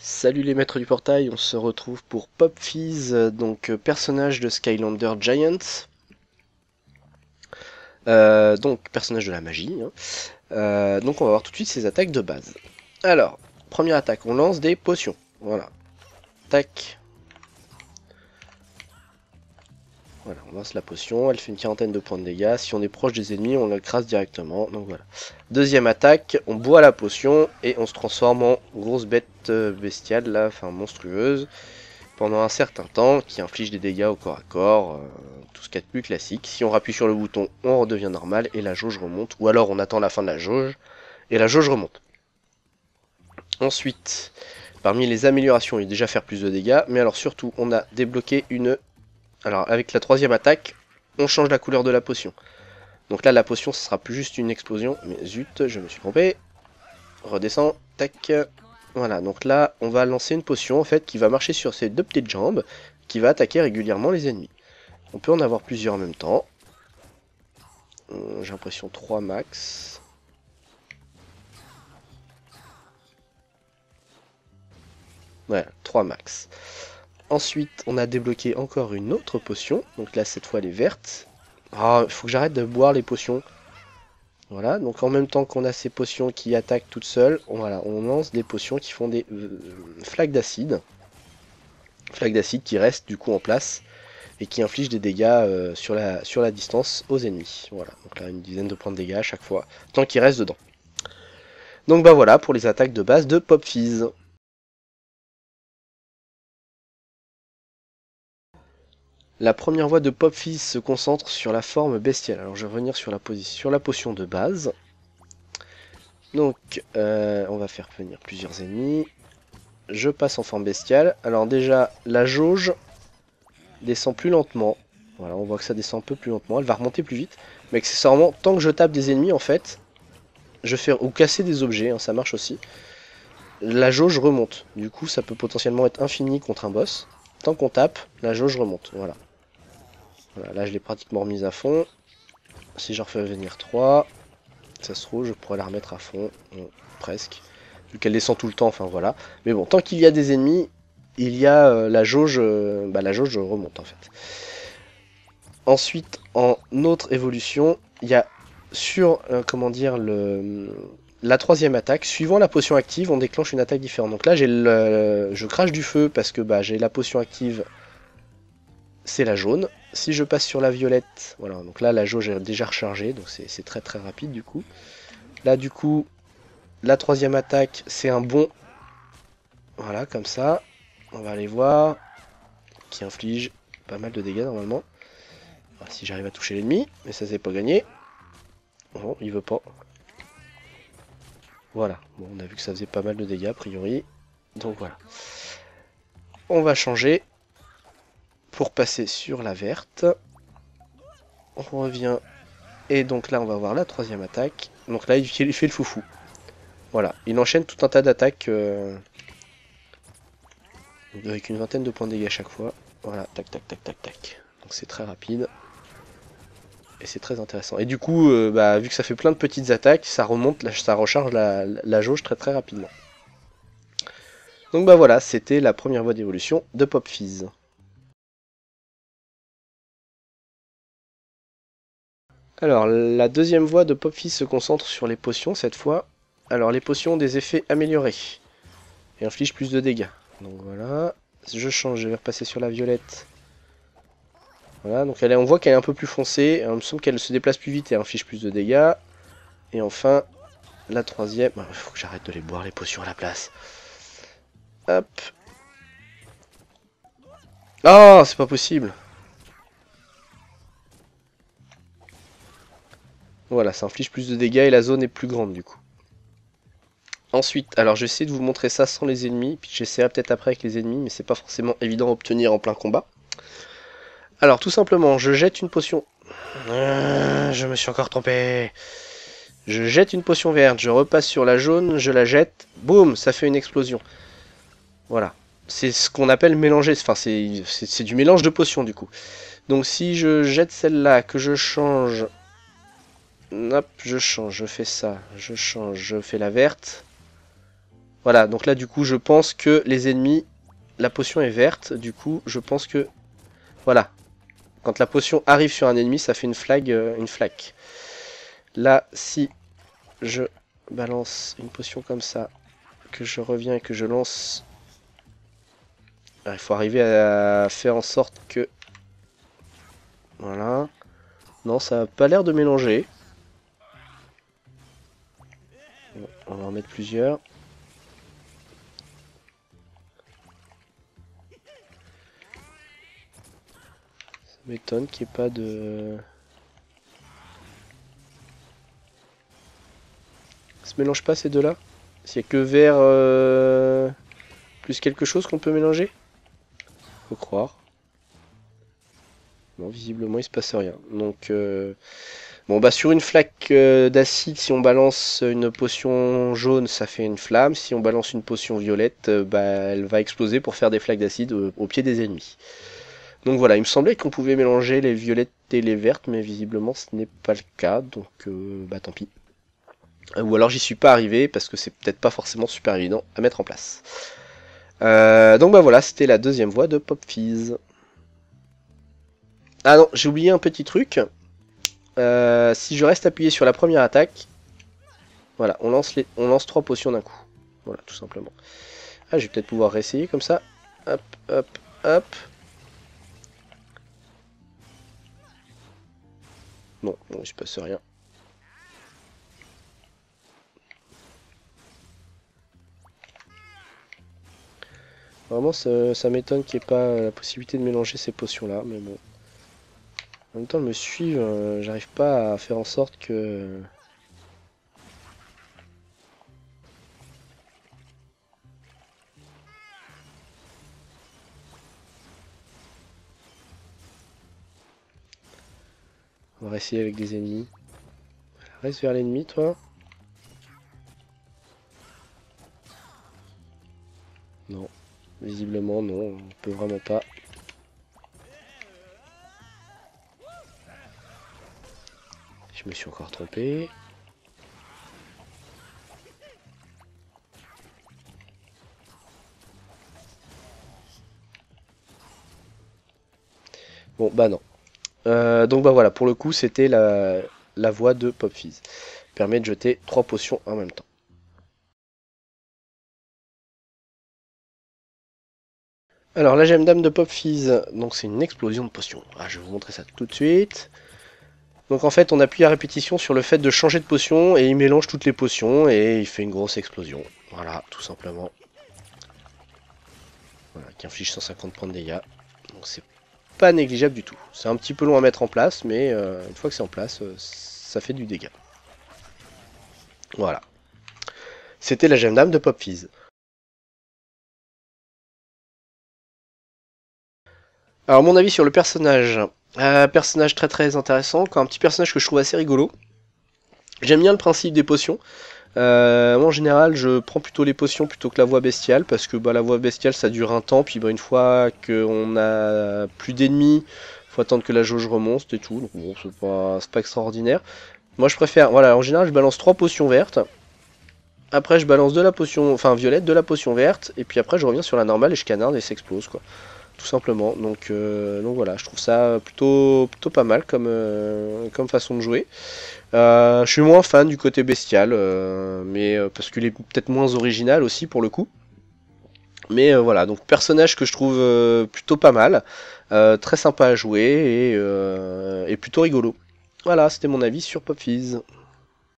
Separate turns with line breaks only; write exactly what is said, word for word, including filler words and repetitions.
Salut les maîtres du portail, on se retrouve pour Pop Fizz, donc euh, personnage de Skylander Giants. Euh, donc personnage de la magie. Hein. Euh, donc on va voir tout de suite ses attaques de base. Alors, première attaque, on lance des potions. Voilà. Tac. Voilà, on lance la potion, elle fait une quarantaine de points de dégâts. Si on est proche des ennemis, on l'écrase directement. Donc voilà. Deuxième attaque, on boit la potion et on se transforme en grosse bête bestiale, là, enfin monstrueuse. Pendant un certain temps, qui inflige des dégâts au corps à corps, euh, tout ce qu'il y a de plus classique. Si on rappuie sur le bouton, on redevient normal et la jauge remonte, ou alors on attend la fin de la jauge, et la jauge remonte. Ensuite, parmi les améliorations, il y a déjà faire plus de dégâts, mais alors surtout, on a débloqué une... Alors avec la troisième attaque, on change la couleur de la potion. Donc là, la potion, ce sera plus juste une explosion, mais zut, je me suis trompé. Redescends, tac... Voilà, donc là, on va lancer une potion en fait qui va marcher sur ses deux petites jambes, qui va attaquer régulièrement les ennemis. On peut en avoir plusieurs en même temps. Euh, J'ai l'impression trois max. Voilà, trois max. Ensuite, on a débloqué encore une autre potion. Donc là, cette fois, elle est verte. Ah, il faut que j'arrête de boire les potions. Voilà, donc en même temps qu'on a ces potions qui attaquent toutes seules, on, voilà, on lance des potions qui font des euh, flaques d'acide. Flaques d'acide qui restent du coup en place et qui infligent des dégâts euh, sur, la, sur la distance aux ennemis. Voilà, donc là une dizaine de points de dégâts à chaque fois, tant qu'ils restent dedans. Donc bah voilà pour les attaques de base de Pop Fizz. La première voie de Pop Fizz se concentre sur la forme bestiale. Alors je vais revenir sur la, sur la potion de base. Donc euh, on va faire venir plusieurs ennemis. Je passe en forme bestiale. Alors déjà la jauge descend plus lentement. Voilà, on voit que ça descend un peu plus lentement. Elle va remonter plus vite. Mais accessoirement, tant que je tape des ennemis en fait, je fais ou casser des objets, hein, ça marche aussi. La jauge remonte. Du coup, ça peut potentiellement être infini contre un boss. Tant qu'on tape, la jauge remonte. Voilà. Voilà, là, je l'ai pratiquement remise à fond. Si j'en refais venir trois, ça se trouve, je pourrais la remettre à fond. Bon, presque. Vu qu'elle descend tout le temps, enfin voilà. Mais bon, tant qu'il y a des ennemis, il y a euh, la jauge. Euh, bah, la jauge remonte en fait. Ensuite, en autre évolution, il y a sur, euh, comment dire, le, la troisième attaque. Suivant la potion active, on déclenche une attaque différente. Donc là, j'ai le, je crache du feu parce que bah, j'ai la potion active, c'est la jaune. Si je passe sur la violette, voilà, donc là, la jauge est déjà rechargée, donc c'est très très rapide du coup. Là, du coup, la troisième attaque, c'est un bond. Voilà, comme ça. On va aller voir. Qui inflige pas mal de dégâts normalement. Alors, si j'arrive à toucher l'ennemi, mais ça c'est pas gagné. Bon, il veut pas. Voilà, bon, on a vu que ça faisait pas mal de dégâts a priori. Donc voilà. On va changer pour passer sur la verte. On revient. Et donc là, on va voir la troisième attaque. Donc là, il fait le foufou. Voilà, il enchaîne tout un tas d'attaques. Euh, avec une vingtaine de points de dégâts à chaque fois. Voilà, tac, tac, tac, tac, tac. Donc c'est très rapide. Et c'est très intéressant. Et du coup, euh, bah, vu que ça fait plein de petites attaques, ça remonte, ça recharge la, la jauge très très rapidement. Donc bah voilà, c'était la première voie d'évolution de Pop Fizz. Alors, la deuxième voie de Pop Fizz se concentre sur les potions cette fois. Alors, les potions ont des effets améliorés et infligent plus de dégâts. Donc voilà, je change, je vais repasser sur la violette. Voilà, donc elle est, on voit qu'elle est un peu plus foncée, il me semble qu'elle se déplace plus vite et inflige plus de dégâts. Et enfin, la troisième... Il faut que j'arrête de les boire les potions à la place. Hop. Oh, c'est pas possible. Voilà, ça inflige plus de dégâts et la zone est plus grande du coup. Ensuite, alors je vais essayer de vous montrer ça sans les ennemis, puis j'essaierai peut-être après avec les ennemis, mais c'est pas forcément évident à obtenir en plein combat. Alors tout simplement, je jette une potion. Euh, je me suis encore trompé. Je jette une potion verte, je repasse sur la jaune, je la jette, boum, ça fait une explosion. Voilà. C'est ce qu'on appelle mélanger, enfin c'est du mélange de potions du coup. Donc si je jette celle-là, que je change... Hop, je change, je fais ça, je change, je fais la verte. Voilà, donc là du coup je pense que les ennemis, la potion est verte, du coup je pense que, voilà, quand la potion arrive sur un ennemi, ça fait une flag, euh, une flaque. Là, si je balance une potion comme ça, que je reviens et que je lance, il faut arriver à faire en sorte que, voilà, non ça n'a pas l'air de mélanger. Bon, on va en mettre plusieurs. Ça m'étonne qu'il n'y ait pas de... Ça se mélange pas ces deux-là? S'il n'y a que vert euh, plus quelque chose qu'on peut mélanger? Faut croire. Non, visiblement il se passe rien. Donc, euh... bon bah sur une flaque euh, d'acide, si on balance une potion jaune, ça fait une flamme. Si on balance une potion violette, euh, bah elle va exploser pour faire des flaques d'acide au, au pied des ennemis. Donc voilà, il me semblait qu'on pouvait mélanger les violettes et les vertes, mais visiblement ce n'est pas le cas, donc euh, bah tant pis. Ou alors j'y suis pas arrivé parce que c'est peut-être pas forcément super évident à mettre en place. Euh, donc bah voilà, c'était la deuxième voie de Pop Fizz. Ah non, j'ai oublié un petit truc. Euh, si je reste appuyé sur la première attaque, voilà, on lance, les, on lance trois potions d'un coup. Voilà, tout simplement. Ah, je vais peut-être pouvoir réessayer comme ça. Hop, hop, hop. Non, bon, il se passe rien. Vraiment, ça, ça m'étonne qu'il n'y ait pas la possibilité de mélanger ces potions-là, mais bon. En même temps, me suivre, euh, j'arrive pas à faire en sorte que... On va essayer avec des ennemis. Reste vers l'ennemi, toi. Non. Visiblement, non. On peut vraiment pas. Je me suis encore trompé. Bon, bah non. Euh, donc bah voilà, pour le coup, c'était la, la voie de Pop Fizz. Permet de jeter trois potions en même temps. Alors la gemme d'âme de Pop Fizz, donc c'est une explosion de potions. Ah, je vais vous montrer ça tout de suite. Donc en fait, on appuie à répétition sur le fait de changer de potion et il mélange toutes les potions et il fait une grosse explosion. Voilà, tout simplement. Voilà, qui inflige cent cinquante points de dégâts. Donc c'est pas négligeable du tout. C'est un petit peu long à mettre en place, mais euh, une fois que c'est en place, euh, ça fait du dégât. Voilà. C'était la gemme d'âme de Pop Fizz. Alors mon avis sur le personnage. Euh, personnage très très intéressant, un petit personnage que je trouve assez rigolo. J'aime bien le principe des potions. Euh, moi en général je prends plutôt les potions plutôt que la voie bestiale parce que bah, la voie bestiale ça dure un temps, puis bah, une fois qu'on a plus d'ennemis, faut attendre que la jauge remonte et tout, donc bon c'est pas, pas extraordinaire. Moi je préfère, voilà, en général je balance trois potions vertes, après je balance de la potion, enfin violette, de la potion verte, et puis après je reviens sur la normale et je canarde et ça explose quoi. Tout simplement, donc, euh, donc voilà, je trouve ça plutôt, plutôt pas mal comme, euh, comme façon de jouer. Euh, je suis moins fan du côté bestial, euh, mais euh, parce qu'il est peut-être moins original aussi pour le coup. Mais euh, voilà, donc personnage que je trouve euh, plutôt pas mal, euh, très sympa à jouer et, euh, et plutôt rigolo. Voilà, c'était mon avis sur Pop Fizz.